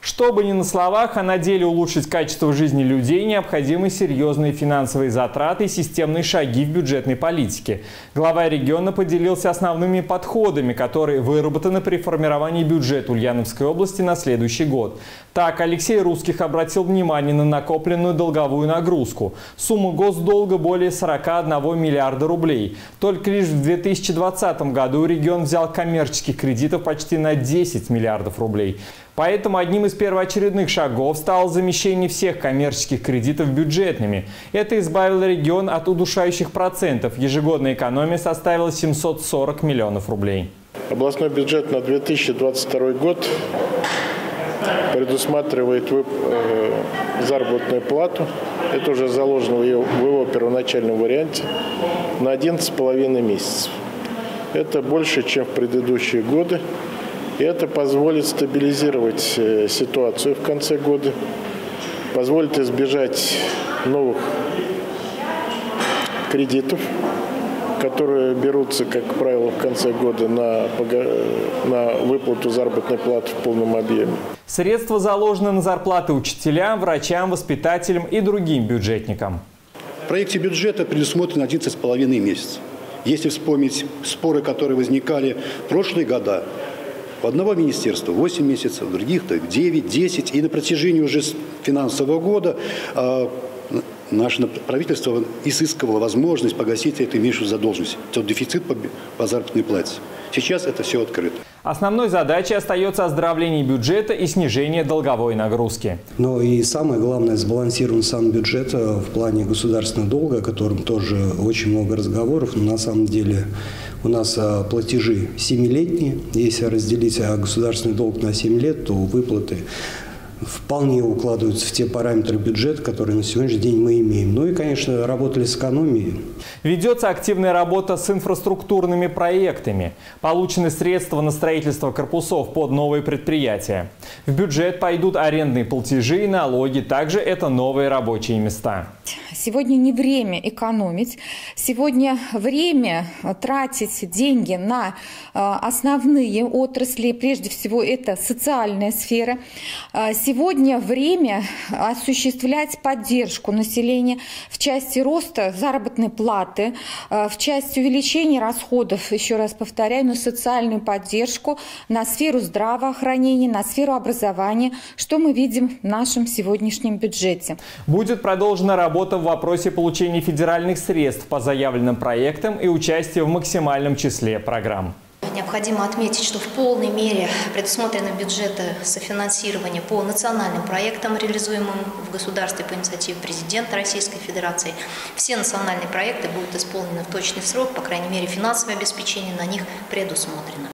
Чтобы не на словах, а на деле улучшить качество жизни людей, необходимы серьезные финансовые затраты и системные шаги в бюджетной политике. Глава региона поделился основными подходами, которые выработаны при формировании бюджета Ульяновской области на следующий год. Так, Алексей Русских обратил внимание на накопленную долговую нагрузку. Сумма госдолга более 41 миллиарда рублей. Только лишь в 2020 году регион взял коммерческих кредитов почти на 10 миллиардов рублей. Поэтому одним из первоочередных шагов стало замещение всех коммерческих кредитов бюджетными. Это избавило регион от удушающих процентов. Ежегодная экономия составила 740 миллионов рублей. Областной бюджет на 2022 год предусматривает заработную плату. Это уже заложено в его первоначальном варианте на 11,5 месяцев. Это больше, чем в предыдущие годы. И это позволит стабилизировать ситуацию в конце года, позволит избежать новых кредитов, которые берутся, как правило, в конце года на выплату заработной платы в полном объеме. Средства заложены на зарплаты учителям, врачам, воспитателям и другим бюджетникам. В проекте бюджета предусмотрено 11,5 месяцев. Если вспомнить споры, которые возникали в прошлые года, у одного министерства 8 месяцев, у других 9, 10. И на протяжении уже финансового года наше правительство изыскивало возможность погасить эту имеющую задолженность, тот дефицит по заработной плате. Сейчас это все открыто. Основной задачей остается оздоровление бюджета и снижение долговой нагрузки. Но и самое главное, сбалансирован сам бюджет в плане государственного долга, о котором тоже очень много разговоров. Но на самом деле у нас платежи 7-летние. Если разделить государственный долг на 7 лет, то выплаты вполне укладываются в те параметры бюджета, которые на сегодняшний день мы имеем. Ну и, конечно, работали с экономией. Ведется активная работа с инфраструктурными проектами. Получены средства на строительство корпусов под новые предприятия. В бюджет пойдут арендные платежи и налоги. Также это новые рабочие места. Сегодня не время экономить. Сегодня время тратить деньги на основные отрасли. Прежде всего, это социальная сфера. Сегодня время осуществлять поддержку населения в части роста заработной платы, в части увеличения расходов, еще раз повторяю, на социальную поддержку, на сферу здравоохранения, на сферу образования, что мы видим в нашем сегодняшнем бюджете. Будет продолжена работа в вопросе получения федеральных средств по заявленным проектам и участия в максимальном числе программ. Необходимо отметить, что в полной мере предусмотрено бюджеты софинансирования по национальным проектам, реализуемым в государстве по инициативе президента Российской Федерации. Все национальные проекты будут исполнены в точный срок, по крайней мере, финансовое обеспечение на них предусмотрено.